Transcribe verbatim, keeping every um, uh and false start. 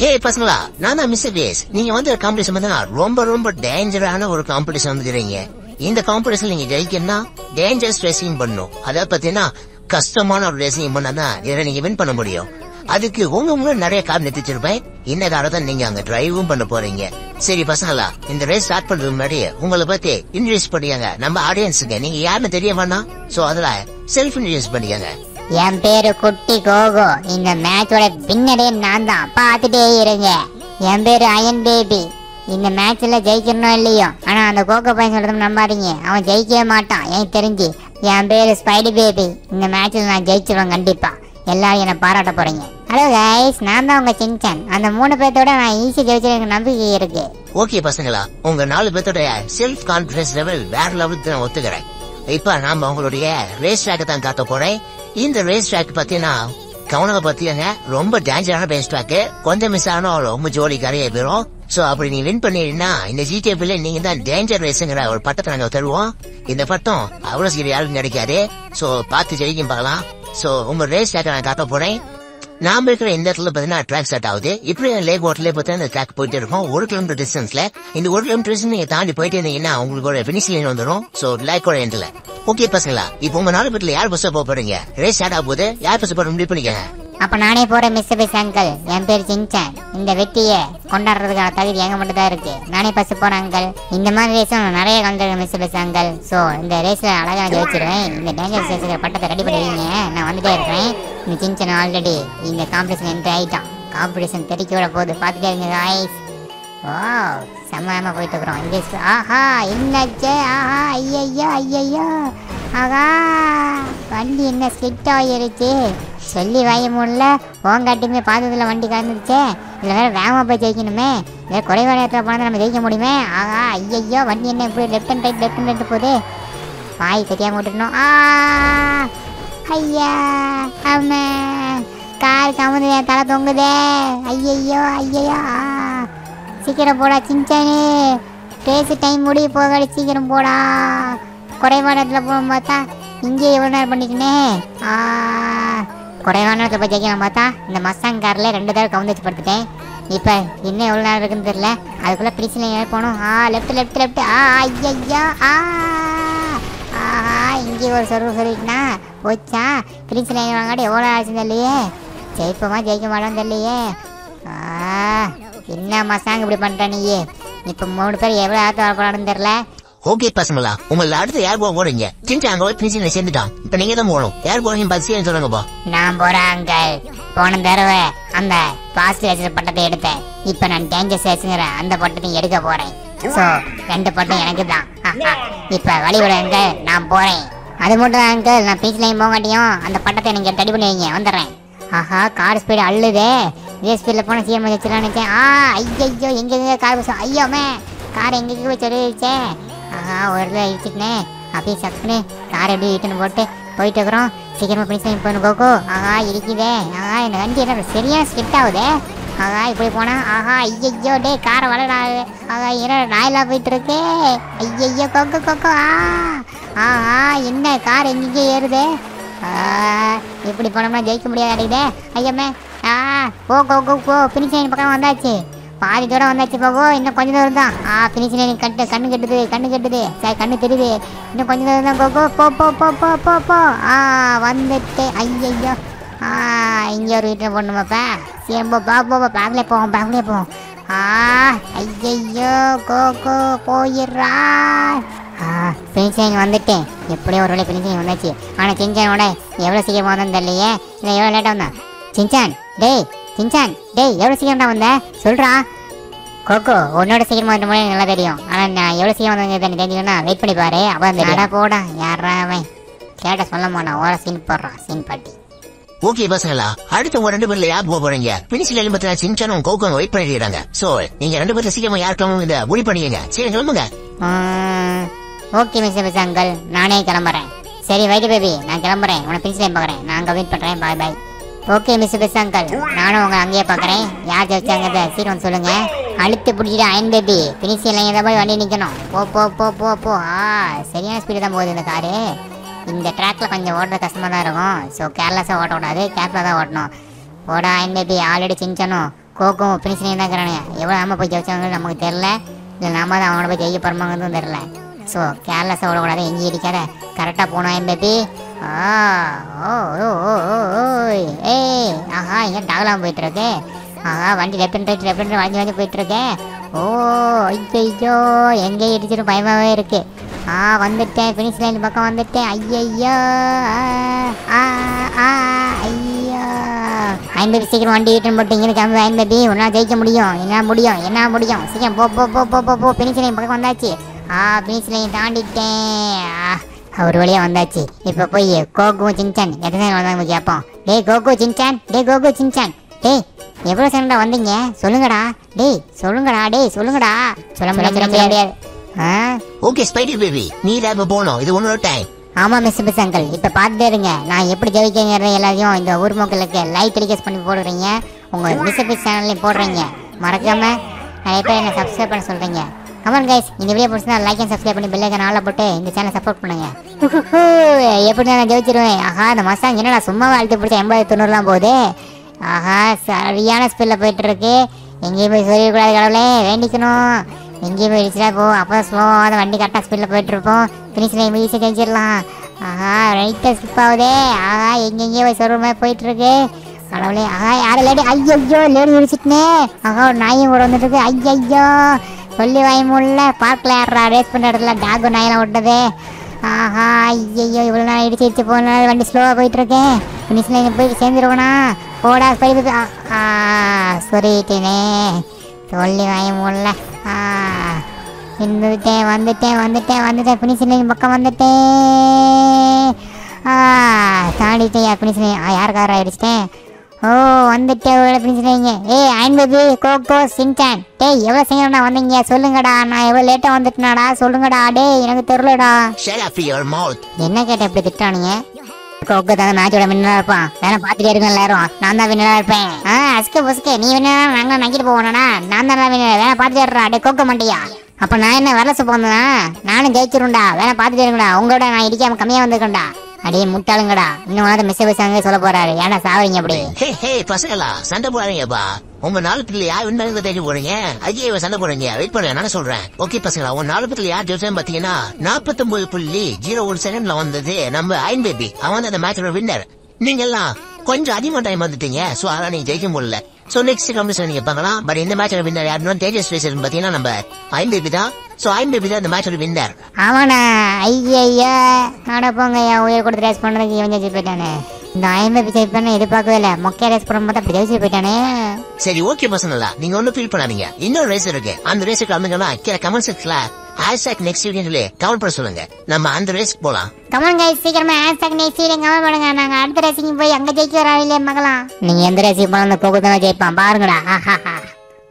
ஹே பசங்களா, நான் தான் மிஸ்டர் பேஸ். நீங்க வந்து காம்படிஷன் வந்து ரொம்ப ரொம்ப டேஞ்சரான ஒரு காம்படிஷன் வந்துக்கிறீங்க. இந்த காம்படிஷன் நீங்க ஜெயிக்கணும்னா டேஞ்சரஸ் ரேசிங் பண்ணும். அதாவது பாத்தீங்கன்னா கஷ்டமான ஒரு ரேசிங் பண்ணாதான் இதை நீங்க வின் பண்ண முடியும். அதுக்கு உங்க உங்க நிறைய கார் நிறுத்திச்சிருப்பேன். இந்த காரை தான் நீங்க அங்க டிரைவும் பண்ண போறீங்க. சரி பசங்களா, இந்த ரேஸ் ஸ்டார்ட் பண்றதுக்கு முன்னாடி உங்களை பத்தி இன்ட்ரடியூஸ் பண்ணியாங்க நம்ம ஆடியன்ஸுக்கு. நீங்க யாருன்னு தெரிய வேணாம். சோ அதுல செல்ஃப் இன்ட்ரடியூஸ் பண்ணிக்கங்க. என் பேரு குட்டி கோகோ. இந்த மேட்சோட வின்னரே நான் தான், பாத்துட்டே இருங்க. என் பேரு அயன் பேபி. இந்த மேட்ச்ல ஜெயிக்கணும் இல்லையோ, ஆனா அந்த கோகோ பையன் சொல்றது நம்பாதீங்க, அவன் ஜெயிக்கவே மாட்டான் எனக்கு தெரிஞ்சு. என் பேரு ஸ்பைடி பேபி. இந்த மேட்ச்ல நான் ஜெயிச்சிருவேன் கண்டிப்பா. எல்லாரும் என்ன பாராட்ட போறீங்க. ஹலோ கைஸ், நான் தான் உங்க சின்சான். அந்த மூணு பேர்த்தோட நான் ஈஸி ஜெயிச்சு எனக்கு நம்பிக்கை இருக்கு. ஓகே பசங்களா, உங்க நாலு பேர்த்தோட செல்ஃப் கான்பிடன்ஸ் லெவல் வேற லெவலுக்கு நான் ஒத்துக்கிறேன். இப்ப நாம உங்களுடைய ரேஸ் ட்ராக் தான் காட்ட போறேன். இந்த ரேஸ் ட்ராக் பாத்தீங்கன்னா கவனத்தை பத்தியங்க ரொம்ப டேஞ்சரான ரேஸ் ட்ராக். கொஞ்சம் மிஸ் ஆனா ரொம்ப ஜோலி கரையை போயிடும். சோ அப்படி நீ வின் பண்ணிடுனா இந்த ஜிடிஏபில நீங்க தான் டேஞ்சர் ரேஸுங்கிற ஒரு பட்டத்தை நாங்க தருவோம். இந்த பட்டம் அவ்வளவு சீக்கிரம் யாரும் கிடைக்காது. சோ பார்த்து ஜெயிக்கும் பார்க்கலாம். சோ உங்க ரேஸ் ட்ராக் நான் காட்ட போறேன். நாம இருக்கிற இந்த இடத்துல பாத்தீங்கன்னா ட்ராக் ஸ்டார்ட் ஆகுது. இப்படி லேக் வாட்டர்ல பாத்தீங்கன்னா ட்ராக் போயிட்டு இருக்கும் ஒரு கிலோமீட்டர் டிஸ்டன்ஸ்ல. இந்த ஒரு கிலோமீட்டர் டிஸ்டன்ஸ் நீங்க தாண்டி போயிட்டு இருந்தீங்கன்னா உங்களுக்கு ஒரு பினிஷ் லைன் வந்துடும். சோ லேக்கோட எண்ட்ல. ஓகே பசங்களா, இப்போ உங்க நாலு பேர்ல யார் பஸ் போக போறீங்க? ரேஸ் ஸ்டார்ட் ஆகும் போது யார் பஸ் போற முடிவு பண்ணிக்கங்க. அப்ப நானே போறேன் மிஸ்டர் பேஸ் அங்கிள். என் பேர் சின்சான். இந்த வெற்றியை கொண்டாடுறதுக்கான தகுதி எங்க மட்டும் தான் இருக்கு. நானே பஸ் போறேன் அங்கிள். இந்த மாதிரி ரேஸும் நிறைய கலந்துருக்கேன் மிஸ்டர் பேஸ் அங்கிள். சோ இந்த ரேஸ்ல அழகா ஜெயிச்சிருவேன். இந்த டேஞ்சர் ரேஸ்ல பட்டத்தை ரெடி பண்ணிடுவீங்க. நான் வந்துட்டே இருக்கேன். இந்த சின்சான் ஆல்ரெடி இந்த காம்படிஷன் என்ட்ரி ஆயிட்டான். காம்படிஷன் தெரிக்க விட போகுது, பாத்துட்டே இருங்க காய்ஸ். ஓ செம்மையாம போயிட்டு இருக்கிறோம். இந்த ஆஹா என்னாச்சு? ஆஹா ஐயையோ ஐயையோ, ஆகா வண்டி என்ன ஸ்லிட் ஆகிருச்சு. சொல்லி வாய முடியல, ஓங்காட்டியுமே பார்த்ததுல வண்டி கலந்துருச்சே. இல்லை வேற வேகமாக போய் ஜெயிக்கணுமே. இல்லை குறைவான இடத்துல போனால் நம்ம ஜெயிக்க முடியுமே. ஆகா ஐயையோ, வண்டி என்ன இப்படி left and right left and right போகுது. வாய் தெரியாம விட்டுட்டணும். ஆ ஐயா ஆமா, கார் கமுது, என் தலை தொங்குதே. ஐயையோ ஐயையோ, சீக்கிரம் போடா சின்சானு, ரேஸ் டைம் முடிய போகாது, சீக்கிரம் போடா. குறைவான இடத்துல போகணும் பார்த்தா இங்கே எவ்வளோ நேரம் பண்ணிக்கினே. குறைவான இடத்துல போய் ஜெயிக்கலாம் பார்த்தா இந்த மஸ்டாங் காரில் ரெண்டு தடவை கவுந்து படுத்துட்டேன். இப்போ இன்னும் எவ்வளோ நேரம் இருக்குன்னு தெரியல. அதுக்குள்ளே பிரிச்சில் ஏன் போகணும். ஆ லெஃப்ட் லெஃப்ட் லெஃப்ட். ஆ ஐயா ஆ ஆஹா, இங்கே ஒரு சொருவு சொல்லிட்டுனா போச்சா. பிரிச்சில் ஏன் வாங்காட்டி எவ்வளோ ஆச்சுன்னு தெரியலையே. ஜெயிப்போமா ஜெயிக்க மாட்டோம்னு தெரியலையே. ஆ என்ன மசாங்க இப்படி பண்ற நீயே. இப்ப மூணு பேர் எவ்வளவு ஆத்து வரப்படாதுன்னு தெரியல. ஓகே பசங்களா, உங்களை அடுத்து யார் போக போறீங்க? சின்ன அங்க போய் பிரிச்சு சேர்ந்துட்டான். இப்ப நீங்க தான் போகணும். யார் போறீங்க பஸ் சொல்லுங்கப்பா. நான் போறேன் அங்கிள். போன தடவை அந்த பாஸ்ட் ரேஸ் பட்டத்தை எடுத்தேன். இப்ப நான் டேஞ்சர் ரேஸ்ங்கிற அந்த பட்டத்தையும் எடுக்க போறேன். சோ ரெண்டு பட்டம் எனக்கு தான். இப்ப வழி விட அங்கிள், நான் போறேன். அது மட்டும் தான் அங்கிள், நான் பீச்லையும் போக மாட்டியும் அந்த பட்டத்தை எனக்கு ரெடி பண்ணி வைங்க, வந்துடுறேன். ஆஹா கார் ஸ்பீடு அள்ளுதே. இதே ஸ்பீடில் போனால் சீக்கிரம் வச்சுலான்னு நினச்சேன். ஆ ஐயோ எங்கே கார் பஸ். ஐயோமே கார் எங்கேயும் போய் சொல்லிடுச்சே. ஆஹா ஒரு இடத்துல இடிச்சிட்டேன். அப்படியே சக்குன்னு கார் எப்படி இட்டுன்னு போட்டு போயிட்டு இருக்கிறோம். சீக்கிரமாக பிடிச்சி போகணும் கோகோ. ஆஹா இருக்குதே. ஆஹா இந்த வண்டி என்ன சரியாக ஸ்கிட் ஆகுதே. ஆஹா இப்படி போனால் ஆஹா ஐயோ டே காரை வளராது. ஆஹா என்ன நாயெல்லாம் போயிட்டு இருக்கு. ஐயோ கொக்கோ கொக்கோ. ஆ ஆஹா என்ன கார் எங்கேயும் ஏறுதே. இப்படி போனோம்னா ஜெயிக்க முடியாது அடையுதே. ஐயம்மே ஆ போ கோ கோ போ. ஃபினிஷ் லைன் பக்கம் வந்தாச்சு, பாதி தூரம் வந்தாச்சு போகோ. இன்னும் கொஞ்சம் தூரம் தான். ஆ ஃபினிஷ் லைன் கட்டு கண்ணு கட்டுது கண்ணு கட்டுது சரி கண்ணு தெரியுது. இன்னும் கொஞ்சம் தூரம் தான் கோகோ. போ போ போ போ போ போ. ஆ வந்துட்டு ஐயோ. ஆ இங்கே ஒரு வீட்டில் போடணுமாப்பா. சரி போ பா போ பேக்லேயே போவோம் பேக்லேயே போவோம். ஆ ஐயோ கோகோ போயிடுறா. ஃபினிஷ் லைன் வந்துட்டேன். எப்படியோ ஒரு வேலை ஃபினிஷ் லைன் வந்தாச்சு. ஆனால் சின்சானோட எவ்வளோ சீக்கிரமாக வந்தோன்னு தெரியலையே. இல்லை எவ்வளோ லேட்டாக வந்தான் சின்சான். டேய் சின்சான் டேய் எவ்வளோ சீக்கிரம்டா வந்தேன் சொல்கிறா. கோகோ உன்னோட சீக்கிரமாக வந்த முடியும் நல்லா தெரியும். ஆனால் நான் எவ்வளோ சீக்கிரம் வந்து தெரிஞ்சுக்கணும்னா வெயிட் பண்ணி பாரு. அவன் அந்த போடா யாரா அவன் கேட்ட சொல்ல மாட்டான். ஓர சீன் போடுறான் சீன் பாட்டி. ஓகே பசங்களா, அடுத்த உங்க ரெண்டு பேர்ல யார் போக போறீங்க? பினிஷ் லைன் பத்தின சின்சானும் கோகோவும் வெயிட் பண்ணிடுறாங்க. சோ நீங்க ரெண்டு பேர்ல சீக்கிரமா யார் கிளம்புங்க முடிவு பண்ணிக்கங்க. சரி கிளம்புங்க. ஓகே மிஸ்டர் மிஸ் அங்கிள், நானே கிளம்புறேன். சரி வைட் பேபி நான் கிளம்புறேன். உன பினிஷ் லைன் பார்க்குறேன். நான் அங்கே வெயிட் பண்ணுறேன். Bye bye. Okay mister miss uncle, நானும் உங்களை அங்கேயே பார்க்குறேன். யார் ஜெயிச்சாங்க சீக்கிரம் சொல்லுங்க. அழுத்து பிடிச்சிட்டு அயன் பேபி பினிஷ் லைன் ஏதாவது போய் வண்டி நிற்கணும். போ போ போ போ போ. ஆ சரியான ஸ்பீடு தான் போகுது இந்த காரு. இந்த ட்ராக்ல கொஞ்சம் ஓட்டுறது கஷ்டமாக தான் இருக்கும். ஸோ கேர்லெஸ்ஸாக ஓட்டக்கூடாது, கேர்ஃபுல்லாக தான் ஓட்டணும். போடா அயன் பேபி. ஆல்ரெடி சின்சானும் கோக்கும் பினிஷ்லையும் தான் இருக்கிறானுங்க. எவ்வளோ ஆமாம் போய் ஜெயிச்சவங்க நமக்கு தெரில, இல்லை நாம தான் அவங்கள போய் ஜெயிக்க போகிறோமாங்கிறதும் தெரில. ஸோ கேர்லெஸ்ஸாக விடக்கூடாது, எங்கேயும் இருக்காத, கரெக்டாக போனோம் என் பேபி. ஆ ஓ ஓ ஓ ஓ ஏய் ஆஹா இங்கே டாகலாம் போயிட்டுருக்கு. ஆஹா வண்டி left and right left and வளைஞ்சு வளைஞ்சு போயிட்டுருக்கு. ஓ ஐயோ எங்கே இடிச்சிட்டு பயமாகவே இருக்குது. ஆ வந்துட்டேன், ஃபினிஷ் லைன் பக்கம் வந்துட்டேன். ஐயையோ ஆ ஆ ஐயோ ஐந்து சீக்கிரம் வண்டி ரிட்டர்ன் போட்டு இங்கே கிளம்பி ஐம்பது ஒன்றா ஜெயிக்க முடியும். என்ன முடியும் என்ன முடியும் சீக்கிரம் போ போ போ போ போ ஃபினிஷ் லைன் பக்கம் வந்தாச்சு. ஆ ஃபினிஷ் லைன் தாண்டிட்டேன். ஒரு வழியாக வந்தாச்சு. இப்போ போய் கோகு சின்சான் எத்தனை வந்தாங்க கேட்போம். டே கோகு சின்சான், டே கோகு சின்சான், டே எவ்வளோ சண்டை வந்தீங்க சொல்லுங்கடா. டேய் சொல்லுங்கடா, டேய் சொல்லுங்கடா. சொல்ல முடியாது முடியாது. ஆ ஓகே ஸ்பைடர் பேபி, நீ லேப் போகணும், இது ஒன்னோட டைம். ஆமாம் மிஸ் மிஸ் அங்கிள், இப்போ பார்த்துட்டே இருங்க நான் எப்படி ஜெயிக்கங்கிற எல்லாத்தையும் இந்த ஊர் மக்களுக்கு லைக் டெலிகாஸ்ட் பண்ணி போடுறீங்க, உங்கள் மிஸ் மிஸ் சேனல்லையும் போடுறீங்க. மறக்காமல் நிறைய பேர் என்ன சப்ஸ்கிரைப் பண்ண சொல்கிறீங்க. கமெண்ட் கைஸ், இந்த வீடியோ பிடிச்சா லைக் அண்ட் சப்ஸ்கிரைப் பண்ணி பெல் ஐகான் ஆல்ல போட்டு இந்த சேனலை சப்போர்ட் பண்ணுங்க. எப்படி நான் ஜெயிச்சிருவேன். ஆஹா இந்த மசாங்க என்னடா சும்மா அழுத்து பிடிச்சா எண்பது தொண்ணூறுலாம் போகுது. ஆஹா சரியான ஸ்பீடில் போயிட்டு இருக்கு. எங்கேயும் போய் சொல்லிடக்கூடாது கடவுளே, வேண்டிக்கணும். எங்கேயும் போய் இடிச்சா போ, அப்போ ஸ்லோவாக அந்த வண்டி கரெக்டாக ஸ்பீடில் போயிட்டு இருப்போம். ஃபினிஷில் ஈஸியாக ஜெயிச்சிடலாம். ஆஹா ரைட்டாக ஸ்கிப் ஆகுதே. ஆஹா எங்கெங்கேயோ போய் சொல்கிற மாதிரி போயிட்டு இருக்கு கடவுளே. ஆஹா யாரும் லேடி, ஐயோ லேடி இடிச்சிட்டுனே. ஆஹா ஒரு நாயும் கூட வந்துட்டு இருக்கு. ஐயோ சொல்லி வாய் முடியல. பார்க்கில் யாரா ரேஸ் பண்ணுற இடத்துல டாகு நாயெல்லாம் விட்டது. ஆஹா ஐயோ இவ்வளோ நாள் இடிச்சு இடிச்சு போன வண்டி ஸ்லோவாக போயிட்டுருக்கேன். ஃபினிஷில் போய் சேர்ந்துருவோண்ணா போடா போய். ஆ சொல்லிட்டேனே சொல்லி வாய முடியல. ஆ வந்துட்டேன் வந்துட்டேன் வந்துட்டேன் வந்துட்டேன் ஃபினிஷிங் பக்கம் வந்துட்டேன். ஆ தாண்டிட்டேன் ஃபினிஷிங். ஆ யாருக்காரா அடிச்சிட்டேன். ஓ வந்துட்டேன் ஃபினிஷிங்க. ஏய் அயன் பேபி கோகோ சின்சான், டேய் எவ்வளோ சீக்கிரம்டா வந்தீங்க சொல்லுங்கடா. நான் எவ்வளோ லேட்டாக வந்துட்டேனாடா சொல்லுங்கடா. டேய் எனக்கு தெரியலடா. என்ன கேட்டேன் இப்படி திட்டானுங்க. கோகோ தான் மேட்சோட வின்னராக இருப்பான். வேணா பார்த்துட்டே இருக்க எல்லாரும். நான் தான் வின்னராக இருப்பேன். ஆ அஸ்கே புஸ்கே நீ வின்னரா நாங்கள் நக்கிட்டு போவோம்டா. நான் தான் வின்னர். வேணா பார்த்துட்டே இருடா. டே கோகோ மாட்டியா. அப்போ நான் என்ன வரலசு போந்தேனா. நானும் ஜெயிச்சிருண்டா. வேணா பார்த்துட்டே இருக்கடா. உங்களோட நான் இடிக்காம கம்மியாக வந்துருக்கேன்டா. அடியே முட்டாளுங்கடா. இன்னும் வந்து மிஸ் பேசாங்க சொல்ல போறாரு. ஏன்னா சாவறீங்க அப்படி. ஹே ஹே பசங்களா சண்டை போறாங்கப்பா. உங்க நாலு பேர்ல யார் வின் தேடி போறீங்க. ஐயே சண்டை போறீங்க. வெயிட் பண்ணுங்க நான் சொல்றேன். ஓகே பசங்களா உங்க நாலு பேர்ல யார் ஜெயிச்சேன்னு பாத்தீங்கன்னா நாற்பத்தி ஒன்பது புள்ளி ஜீரோ ஒரு செகண்ட்ல வந்தது நம்ம அயன் பேபி. அவன் அந்த மேட்சோட வின்னர். நீங்க எல்லாம் கொஞ்சம் அதிகமா டைம் வந்துட்டீங்க. சோ அதான் நீங்க ஜெயிக்க முடியல. சோ நெக்ஸ்ட் கம்பெனிஷன் நீங்க பார்க்கலாம். பட் இந்த மேட்சோட வின்னர் யாருன்னா தேஜஸ் ரேசர் பாத்தீங்கன்னா நம்ம அயன் பேபி தான். சோ அயன் பேபி தான் இந்த மேட்சோட வின்னர். ஆமாண்ணா ஐயா நாட போங்க உயிர் கொடுத்து ரேஸ் பண்றதுக்கு இவன் ஜெயிச்சு போயிட்டானே. இந்த அயன் பேபி ஜெயிப் பண்ண எதிர்பார்க்கவே இல்லை. மொக்கையா ரேஸ் பண்ணும் போது அப்படி ஜெயிச்சு போயிட்டானே. சரி ஓகே பசங்களா நீங்க ஒன்னும் ஃபீல் பண்ணாதீங்க. இன்னொரு ரேஸ் இருக்கு. அந்த ரேஸுக்கு வந்துங்கன்னா கீழே கமெண்ட் செக்ஷன்ல ஹேஷ்டாக் நெக்ஸ்ட் வீடியோ சொல்லி கமெண்ட் பண்ண சொல்லுங்க. நம்ம அந்த ரேஸ்க்கு போலாம். கமெண்ட் கைஸ் சீக்கிரமா ஹேஷ்டாக் நெக்ஸ்ட் வீடியோ கமெண்ட் பண்ணுங்க. நாங்க அடுத்த ரேஸிங் போய் அங்க ஜெயிக்க வர இல்லையே மகளாம். நீங்க எந்த ரேஸிங் போனாலும் அந்த கோகோ தான் ஜெயிப்பான் பாருங்கடா.